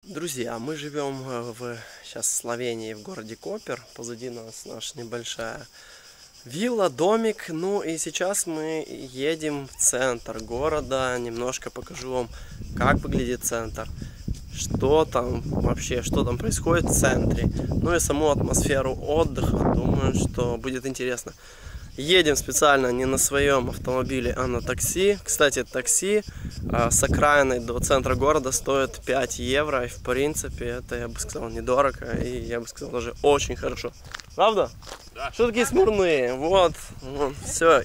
Друзья, мы живем сейчас в Словении, в городе Копер. Позади нас наша небольшая вилла, домик. Ну и сейчас мы едем в центр города. Немножко покажу вам, как выглядит центр, что там вообще, что там происходит в центре. Ну и саму атмосферу отдыха. Думаю, что будет интересно. Едем специально не на своем автомобиле, а на такси. Кстати, такси с окраины до центра города стоит 5 евро. И в принципе это, я бы сказал, недорого. И я бы сказал, даже очень хорошо. Правда? Да. Что такие смурные? Вот, все.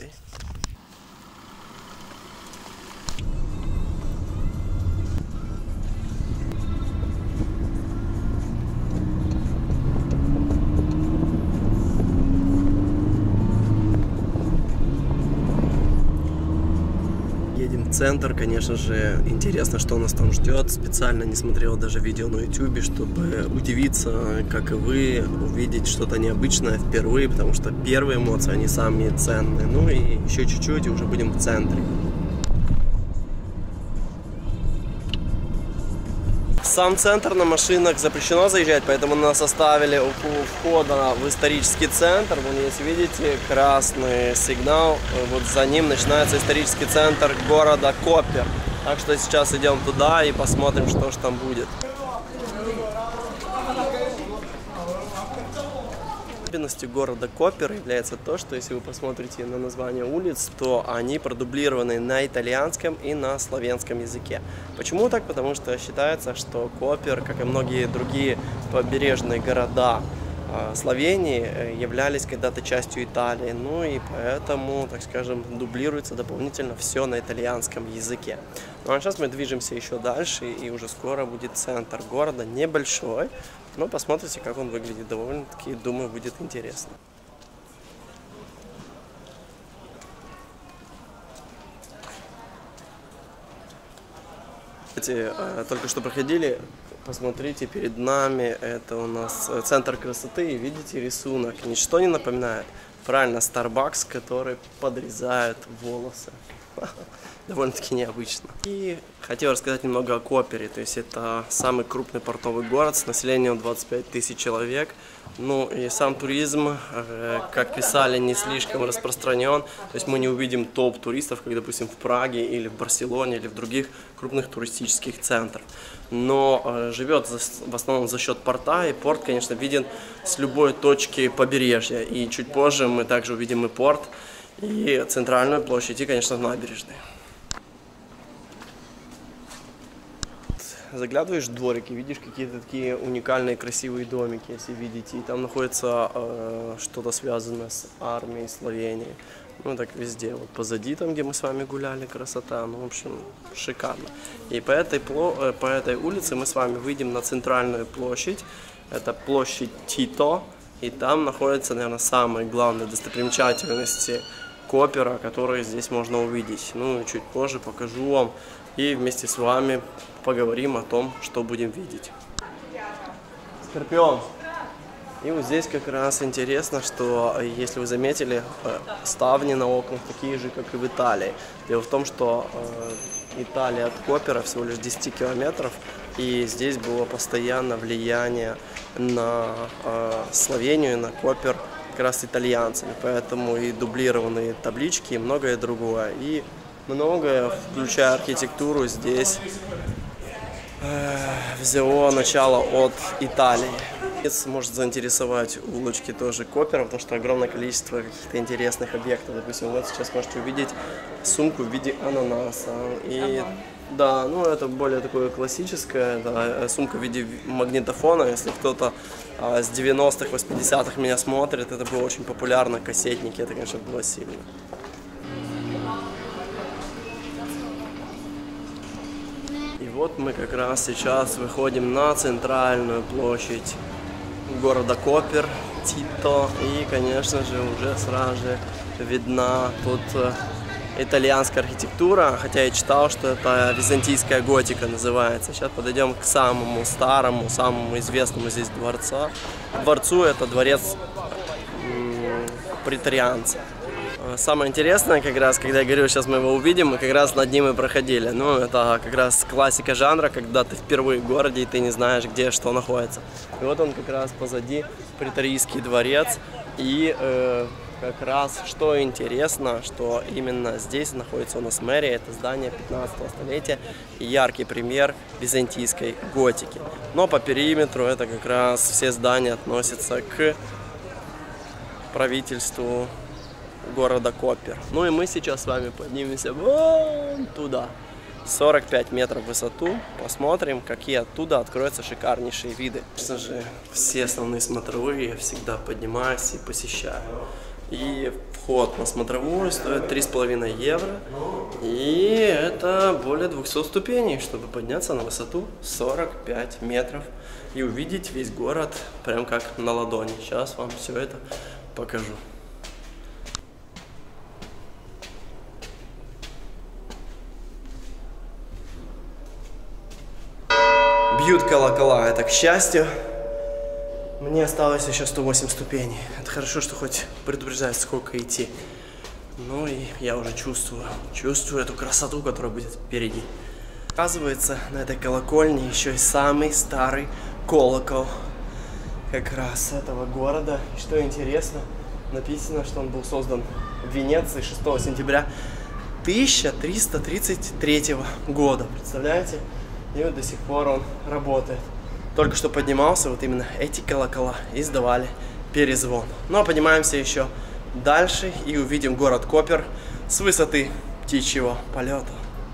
Центр, конечно же, интересно, что нас там ждет. Специально не смотрел даже видео на YouTube, чтобы удивиться, как и вы, увидеть что-то необычное впервые, потому что первые эмоции, они самые ценные. Ну и еще чуть-чуть, и уже будем в центре. В сам центр на машинах запрещено заезжать, поэтому нас оставили у входа в исторический центр. Вон, если видите, красный сигнал, вот за ним начинается исторический центр города Копер. Так что сейчас идем туда и посмотрим, что же там будет. Особенностью города Копер является то, что если вы посмотрите на название улиц, то они продублированы на итальянском и на славянском языке. Почему так? Потому что считается, что Копер, как и многие другие побережные города Словении, являлись когда-то частью Италии. Ну и поэтому, так скажем, дублируется дополнительно все на итальянском языке. Ну а сейчас мы движемся еще дальше, и уже скоро будет центр города, небольшой. Но посмотрите, как он выглядит. Довольно-таки, думаю, будет интересно. Кстати, только что проходили, посмотрите, перед нами это у нас центр красоты. И видите рисунок, ничто не напоминает. Правильно, Starbucks, который подрезает волосы. Довольно-таки необычно. И хотел рассказать немного о Копере. То есть это самый крупный портовый город с населением 25 тысяч человек. Ну и сам туризм, как писали, не слишком распространен. То есть мы не увидим топ туристов, как, допустим, в Праге или в Барселоне или в других крупных туристических центрах. Но живет в основном за счет порта. И порт, конечно, виден с любой точки побережья. И чуть позже мы также увидим и порт, и центральную площадь, и, конечно, набережные. Заглядываешь в дворик и видишь какие-то такие уникальные красивые домики, если видите. И там находится что-то связанное с армией Словении. Ну так везде. Вот позади, там, где мы с вами гуляли, красота. Ну, в общем, шикарно. И по этой улице мы с вами выйдем на центральную площадь. Это площадь Тито. И там находятся, наверное, самые главные достопримечательности Копера, которые здесь можно увидеть. Ну и чуть позже покажу вам и вместе с вами поговорим о том, что будем видеть. Скорпион. И вот здесь как раз интересно, что, если вы заметили, ставни на окнах такие же, как и в Италии. Дело в том, что Италия от Копера всего лишь 10 километров, и здесь было постоянно влияние на Словению, на Копер, как раз итальянцами, поэтому и дублированные таблички, и многое другое. И многое, включая архитектуру, здесь взяло начало от Италии. Может заинтересовать улочки тоже Копера, потому что огромное количество каких-то интересных объектов. Допустим, вот сейчас можете увидеть сумку в виде ананаса. И да, ну это более такое классическое, да, сумка в виде магнитофона. Если кто-то с 90-х, 80-х меня смотрит, это было очень популярно, кассетники, это, конечно, было сильно. И вот мы как раз сейчас выходим на центральную площадь города Копер, Тито, и, конечно же, уже сразу же видна тут итальянская архитектура, хотя я читал, что это византийская готика называется. Сейчас подойдем к самому старому, самому известному здесь дворцу. Это дворец претарианца. самое интересное, как раз, когда я говорю, сейчас мы его увидим, мы как раз над ним и проходили. Ну, это как раз классика жанра, когда ты впервые в городе и ты не знаешь, где что находится. И вот он как раз позади, Преторийский дворец. И как раз, что интересно, что именно здесь находится у нас мэрия, это здание 15 столетия и яркий пример византийской готики. Но по периметру это как раз все здания относятся к правительству города Копер. Ну и мы сейчас с вами поднимемся вон туда, 45 метров в высоту, посмотрим, какие оттуда откроются шикарнейшие виды. Конечно же, все основные смотровые я всегда поднимаюсь и посещаю. И вход на смотровую стоит 3,5 евро. И это более 200 ступеней, чтобы подняться на высоту 45 метров и увидеть весь город прям как на ладони. Сейчас вам все это покажу. Бьют колокола, это к счастью. Мне осталось еще 108 ступеней. Это хорошо, что хоть предупреждают, сколько идти. Ну и я уже чувствую эту красоту, которая будет впереди. Оказывается, на этой колокольне еще и самый старый колокол как раз этого города. И что интересно, написано, что он был создан в Венеции 6 сентября 1333 года. Представляете? И вот до сих пор он работает. Только что поднимался, вот именно эти колокола издавали перезвон. Ну а поднимаемся еще дальше и увидим город Копер с высоты птичьего полета.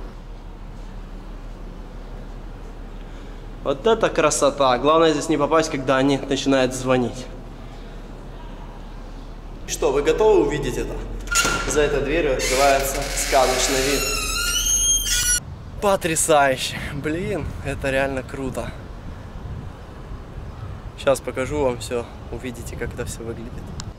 Вот это красота! Главное здесь не попасть, когда они начинают звонить. Что, вы готовы увидеть это? За этой дверью открывается сказочный вид. Потрясающе! Блин, это реально круто. Сейчас покажу вам все, увидите, как это все выглядит.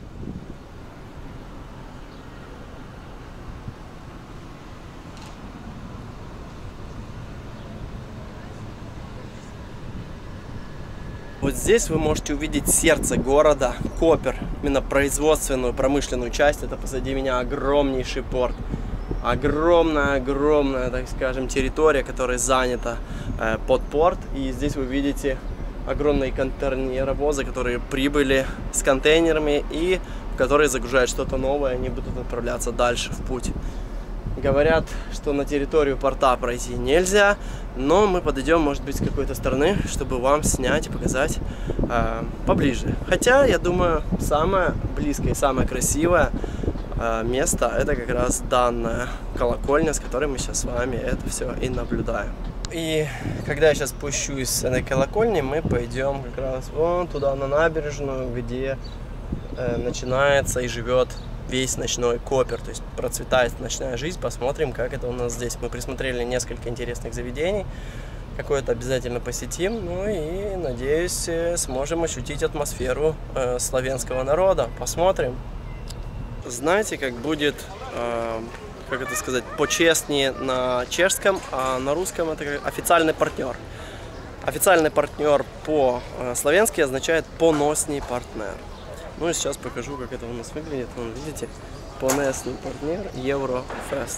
Вот здесь вы можете увидеть сердце города Копер, именно производственную, промышленную часть. Это позади меня огромнейший порт. Огромная, так скажем, территория, которая занята под порт. И здесь вы видите огромные контейнеровозы, которые прибыли с контейнерами и которые загружают что-то новое, они будут отправляться дальше в путь. Говорят, что на территорию порта пройти нельзя, но мы подойдем, может быть, с какой-то стороны, чтобы вам снять и показать поближе. Хотя, я думаю, самое близкое и самое красивое место это как раз данная колокольня, с которой мы сейчас с вами это все и наблюдаем. И когда я сейчас спущусь с этой колокольни, мы пойдем как раз вон туда, на набережную, где начинается и живет весь ночной Копер, то есть процветает ночная жизнь. Посмотрим, как это у нас здесь. Мы присмотрели несколько интересных заведений, какое-то обязательно посетим, ну и, надеюсь, сможем ощутить атмосферу славянского народа. Посмотрим. Знаете, как будет... как это сказать, почестнее на чешском, а на русском это официальный партнер. Официальный партнер по-славянски означает «поносний партнер». Ну и сейчас покажу, как это у нас выглядит. Вон, видите, поносный партнер Еврофест.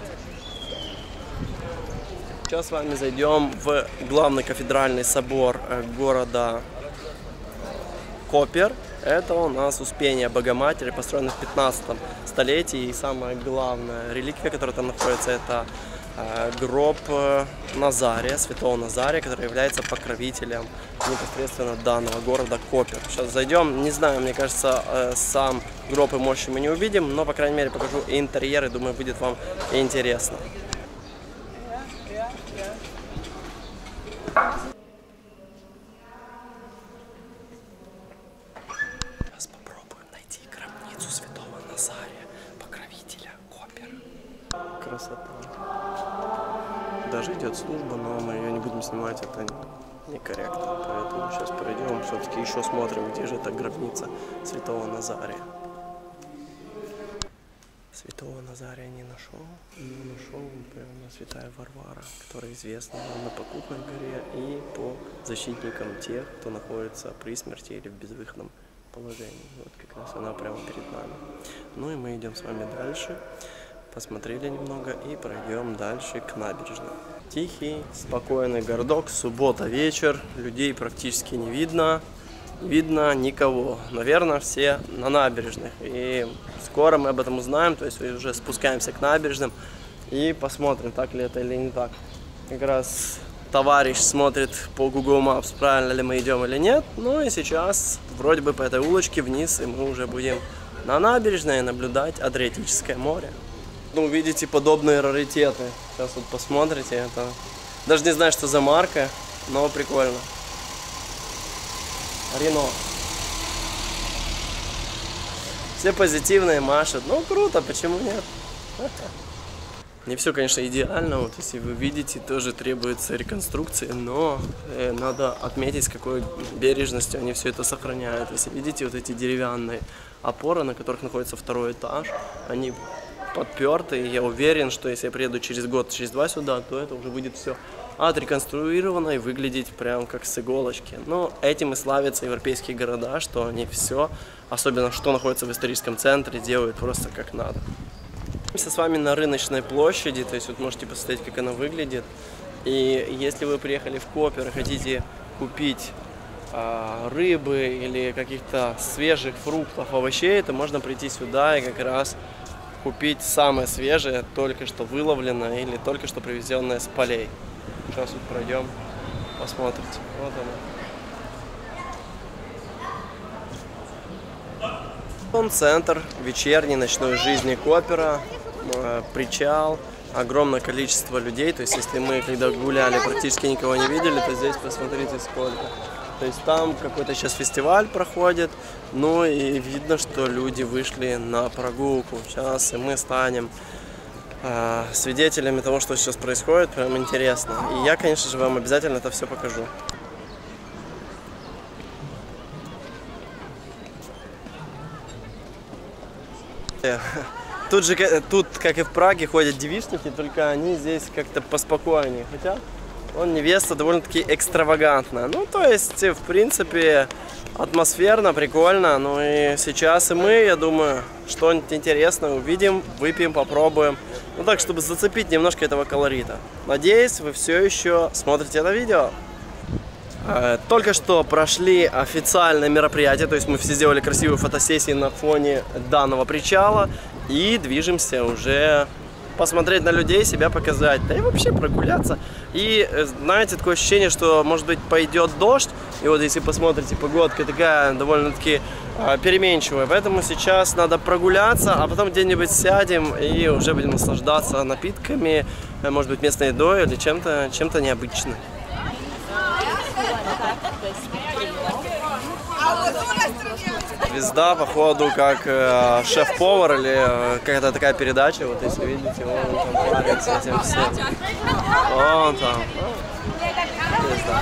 Сейчас с вами зайдем в главный кафедральный собор города Копер. Это у нас Успение Богоматери, построено в 15 столетии. И самая главная реликвия, которая там находится, это гроб Назария, святого Назария, который является покровителем непосредственно данного города Копер. Сейчас зайдем, не знаю, мне кажется, сам гроб и мощи мы не увидим, но, по крайней мере, покажу и интерьер, и думаю, будет вам интересно. Сейчас попробуем найти гробницу святого Назария, покровителя Копер. Красота. Даже идет служба, но мы ее не будем снимать, это некорректно. Поэтому сейчас пройдем, все-таки еще смотрим, где же эта гробница святого Назария. Святого Назария не нашел, но нашел прямо святая Варвара, которая известна на Покутной горе и по защитникам тех, кто находится при смерти или в безвыходном расположении. Вот как раз она прямо перед нами. Ну и мы идем с вами дальше. Посмотрели немного и пройдем дальше к набережной. Тихий, спокойный городок, суббота вечер, людей практически не видно. Видно никого. Наверное, все на набережных. И скоро мы об этом узнаем, то есть уже спускаемся к набережным и посмотрим, так ли это или не так. Как раз товарищ смотрит по Google Maps, правильно ли мы идем или нет. Ну и сейчас вроде бы по этой улочке вниз, и мы уже будем на набережной наблюдать Адриатическое море. Ну, увидите подобные раритеты. Сейчас вот посмотрите. Это даже не знаю, что за марка, но прикольно. Рено. Все позитивные машут. Ну, круто, почему нет? Не все, конечно, идеально. Вот если вы видите, тоже требуется реконструкции, но надо отметить, с какой бережностью они все это сохраняют. Если видите вот эти деревянные опоры, на которых находится второй этаж, они подперты. И я уверен, что если я приеду через год, через два сюда, то это уже будет все отреконструировано и выглядеть прям как с иголочки. Но этим и славятся европейские города, что они все, особенно что находится в историческом центре, делают просто как надо. Мы с вами на рыночной площади, то есть вот можете посмотреть, как она выглядит. И если вы приехали в Копер и хотите купить рыбы или каких-то свежих фруктов, овощей, то можно прийти сюда и как раз купить самое свежее, только что выловленное или только что привезенное с полей. Сейчас вот пройдем, посмотрите. Вот оно. Центр вечерней ночной жизни Копера, причал, огромное количество людей. То есть если мы когда гуляли, практически никого не видели, то здесь посмотрите сколько. То есть там какой-то сейчас фестиваль проходит, ну и видно, что люди вышли на прогулку. Сейчас и мы станем свидетелями того, что сейчас происходит, прям интересно. И я, конечно же, вам обязательно это все покажу. Тут, как и в Праге, ходят девичники, только они здесь как-то поспокойнее. Хотя невеста довольно-таки экстравагантная. Ну, то есть, в принципе, атмосферно, прикольно. Ну и сейчас и мы, я думаю, что-нибудь интересное увидим, выпьем, попробуем. Ну так, чтобы зацепить немножко этого колорита. Надеюсь, вы все еще смотрите это видео. Только что прошли официальное мероприятие, то есть мы все сделали красивые фотосессии на фоне данного причала. И движемся уже посмотреть на людей, себя показать, да и вообще прогуляться. И знаете, такое ощущение, что может быть пойдет дождь. И вот если посмотрите, погодка такая довольно-таки переменчивая. Поэтому сейчас надо прогуляться, а потом где-нибудь сядем и уже будем наслаждаться напитками, может быть местной едой или чем-то необычным. Звезда, походу, как шеф-повар или какая-то такая передача. Вот если видите, он там парень с этим всем. Вон там. Звезда.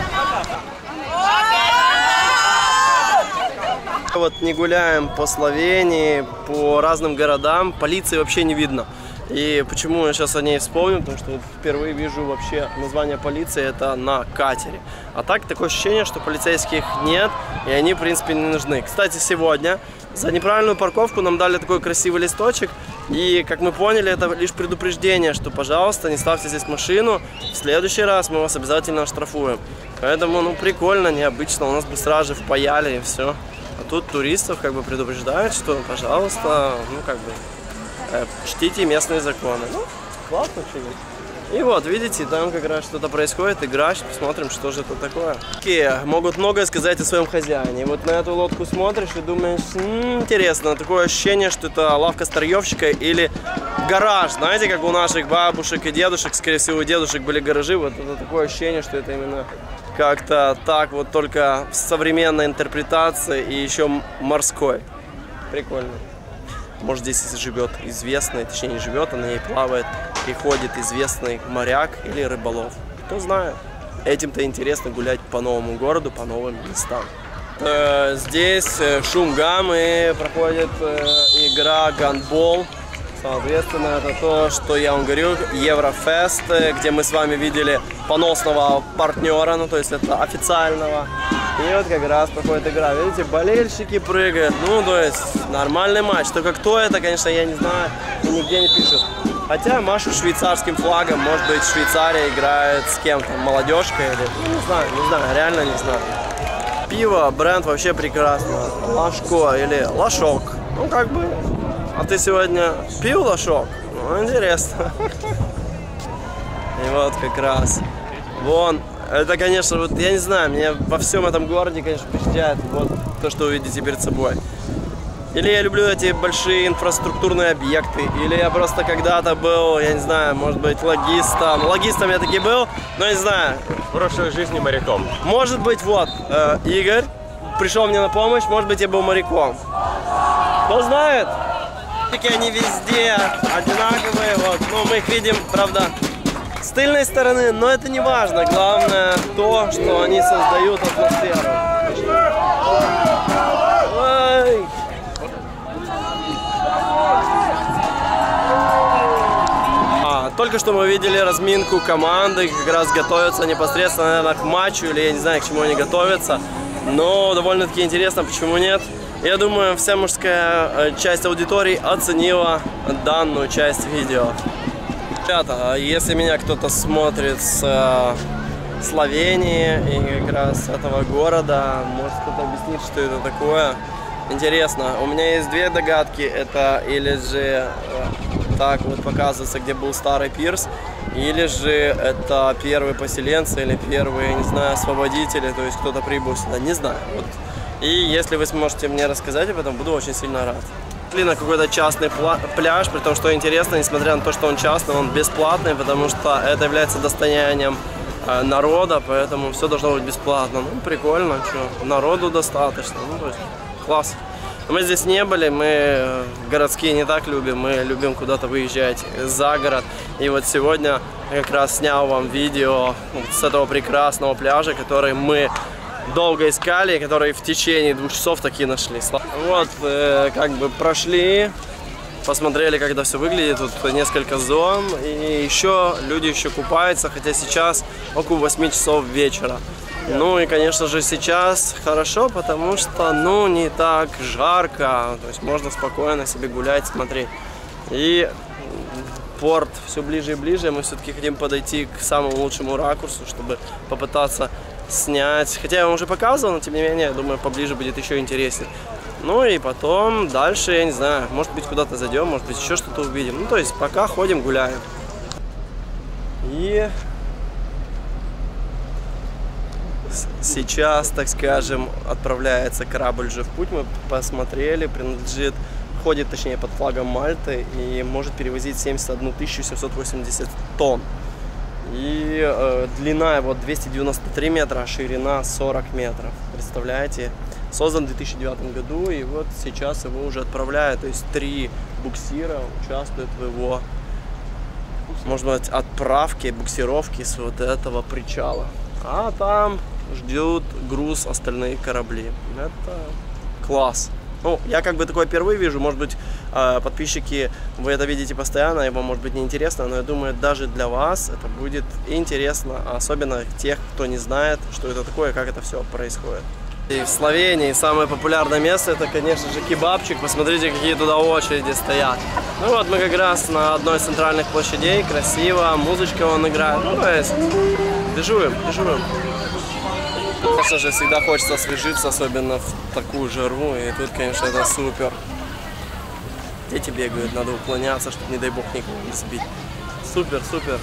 Вот не гуляем по Словении, по разным городам, полиции вообще не видно. И почему я сейчас о ней вспомнил, потому что впервые вижу вообще название полиции, это на катере. А так, такое ощущение, что полицейских нет, и они, в принципе, не нужны. Кстати, сегодня за неправильную парковку нам дали такой красивый листочек, и, как мы поняли, это лишь предупреждение, что, пожалуйста, не ставьте здесь машину, в следующий раз мы вас обязательно оштрафуем. Поэтому, ну, прикольно, необычно, у нас бы сразу же впаяли и все. А тут туристов как бы предупреждают, что, пожалуйста, ну, как бы... чтите местные законы. Ну, классно, что ли. И вот, видите, там как раз что-то происходит, играешь, посмотрим, что же это такое. Такие могут многое сказать о своем хозяине. Вот на эту лодку смотришь и думаешь, интересно, такое ощущение, что это лавка старьевщика или гараж. Знаете, как у наших бабушек и дедушек, скорее всего, у дедушек были гаражи, вот это такое ощущение, что это именно как-то так вот, только в современной интерпретации и еще морской. Прикольно. Может, здесь живет известный, точнее не живет, а на ней плавает, приходит известный моряк или рыболов. Кто знает. Этим-то интересно гулять по новому городу, по новым местам. Здесь шум гаммы, проходит игра гандбол. Соответственно, это то, что я вам говорю, Еврофест, где мы с вами видели поносного партнера, ну то есть это официального. И вот как раз проходит игра. Видите, болельщики прыгают, ну то есть нормальный матч. Только кто это, конечно, я не знаю, и нигде не пишут. Хотя машут швейцарским флагом, может быть, Швейцария играет с кем-то, молодежкой или... Ну, не знаю, реально не знаю. Пиво, бренд вообще прекрасно. Лашко или Лашок. Ну, как бы... А ты сегодня пил Лашок? Ну, интересно. И вот как раз. Вон, это, конечно, вот я не знаю, меня во всем этом городе, конечно, впечатляет вот то, что вы видите перед собой. Или я люблю эти большие инфраструктурные объекты, или я просто когда-то был, я не знаю, может быть, логистом. Логистом я таки был, но не знаю. В прошлой жизни моряком. Может быть, вот, Игорь пришел мне на помощь, может быть, я был моряком. Кто знает? Такие они везде одинаковые, вот. Ну, мы их видим, правда, с тыльной стороны, но это не важно. Главное то, что они создают атмосферу. Ой. Только что мы видели разминку команды, как раз готовятся непосредственно, наверное, к матчу, или я не знаю, к чему они готовятся. Но довольно-таки интересно, почему нет. Я думаю, вся мужская часть аудитории оценила данную часть видео. Ребята, если меня кто-то смотрит с Словении и как раз с этого города, может кто-то объяснит, что это такое. Интересно, у меня есть две догадки. Это или же так вот показывается, где был старый пирс, или же это первые поселенцы, или первые, не знаю, освободители, то есть кто-то прибыл сюда, не знаю. Вот. И если вы сможете мне рассказать об этом, буду очень сильно рад. Шли на какой-то частный пляж, при том, что интересно, несмотря на то, что он частный, он бесплатный, потому что это является достоянием народа, поэтому все должно быть бесплатно. Ну, прикольно, что народу достаточно, ну, то есть класс. Мы здесь не были, мы городские не так любим, мы любим куда-то выезжать за город. И вот сегодня как раз снял вам видео с этого прекрасного пляжа, который мы долго искали, который в течение 2 часов таки нашли. Вот, как бы прошли, посмотрели, как это все выглядит, тут несколько зон, и еще люди еще купаются, хотя сейчас около 8 часов вечера. Ну и, конечно же, сейчас хорошо, потому что, ну, не так жарко, то есть можно спокойно себе гулять, смотреть. И порт все ближе и ближе, мы все-таки хотим подойти к самому лучшему ракурсу, чтобы попытаться снять. Хотя я вам уже показывал, но тем не менее, я думаю, поближе будет еще интереснее. Ну и потом дальше, я не знаю, может быть, куда-то зайдем, может быть, еще что-то увидим. Ну, то есть пока ходим, гуляем. И сейчас, так скажем, отправляется корабль уже в путь. Мы посмотрели, принадлежит, ходит, точнее, под флагом Мальты и может перевозить 71 780 тонн. И длина его 293 метра, а ширина 40 метров. Представляете? Создан в 2009 году, и вот сейчас его уже отправляют. То есть 3 буксира участвуют в его, можно быть, отправке, буксировке с вот этого причала. А там ждет груз остальные корабли. Это класс. Ну, я как бы такое впервые вижу. Может быть, подписчики, вы это видите постоянно, и вам может быть неинтересно, но я думаю, даже для вас это будет интересно, особенно тех, кто не знает, что это такое, как это все происходит. И в Словении самое популярное место — это, конечно же, кебабчик. Посмотрите, какие туда очереди стоят. Ну вот мы как раз на одной из центральных площадей, красиво, музычка вон играет. Ну, то есть, дежурим. Конечно же, всегда хочется освежиться, особенно в такую жару, и тут, конечно, это супер. Дети бегают, надо уклоняться, чтобы, не дай бог, никого не сбить. Супер.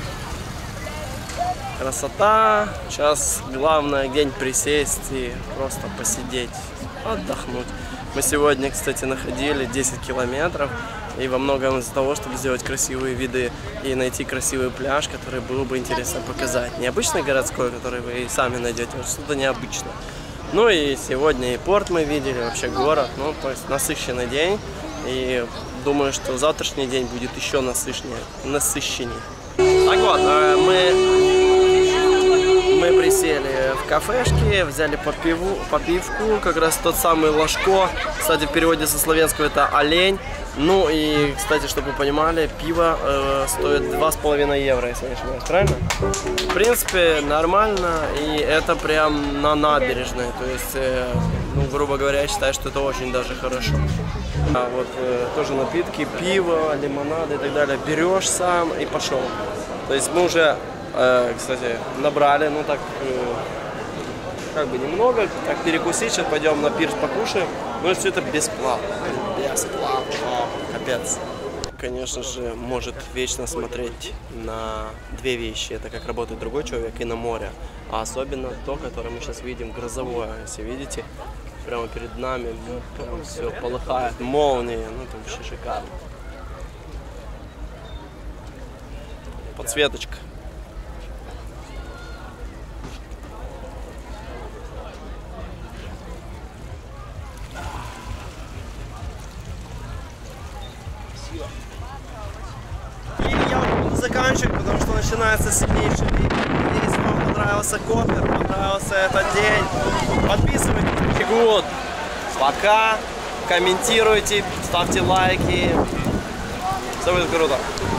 Красота. Сейчас главное где-нибудь присесть и просто посидеть, отдохнуть. Мы сегодня, кстати, находили 10 километров, и во многом из-за того, чтобы сделать красивые виды и найти красивый пляж, который было бы интересно показать. Не обычный городской, который вы и сами найдете, а что-то необычное. Ну и сегодня и порт мы видели, вообще город, ну то есть насыщенный день. И думаю, что завтрашний день будет еще насыщеннее. Так вот, мы присели в кафешки, взяли по пивку, как раз тот самый ложко, кстати, в переводе со славянского это олень. Ну и, кстати, чтобы вы понимали, пиво стоит 2,5 евро, если не ошибаюсь, правильно? В принципе, нормально, и это прям на набережной, то есть, ну, грубо говоря, я считаю, что это очень даже хорошо. А вот тоже напитки, пиво, лимонады и так далее, берешь сам и пошел. То есть мы уже, кстати, набрали, ну так, как бы немного, так перекусить, сейчас пойдем на пирс покушаем, но все это бесплатно. Бесплатно. Капец. Конечно же, может вечно смотреть на две вещи. Это как работает другой человек и на море. А особенно то, которое мы сейчас видим, грозовое. Если видите, прямо перед нами прям все полыхает, молнии. Ну, это вообще шикарно. Подсветочка. И я буду заканчивать, потому что начинается сильнейший ливень. Если вам понравился Копер, понравился этот день, подписывайтесь. Good. Пока. Комментируйте, ставьте лайки. Все будет круто.